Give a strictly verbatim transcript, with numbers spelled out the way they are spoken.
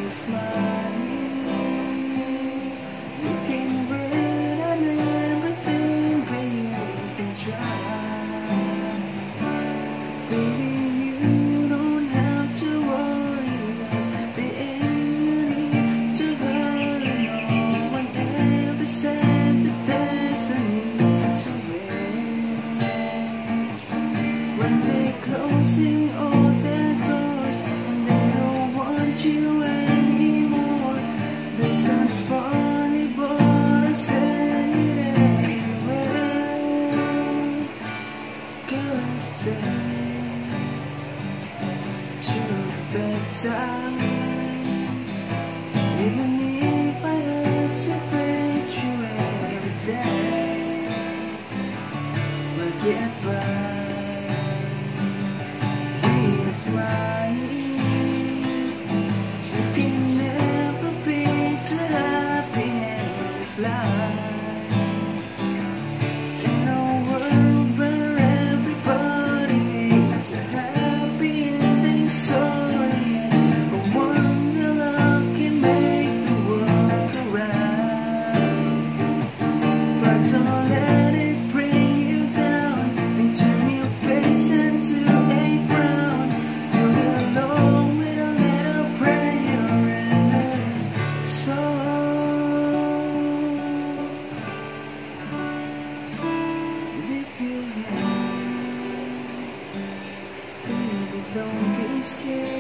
smiling. You can wait on everything, but you can try. Baby, you don't have to worry, 'cause there ain't no need to hurry. No one ever said that there's a need to wait. When they're closing all their doors and they don't want you anymore, this sounds funny, but I say it anyway. Girl, stay through the bad times, even if I have to face you every day. We'll get by. We are smiling. We can never be too happy in this life. In a world where everybody hates a happy ending story, but wonder love can make the world go round. But don't let it bring you down and turn your face into a frown. You'll be alone with a little prayer and a song. If you can, baby, don't be scared.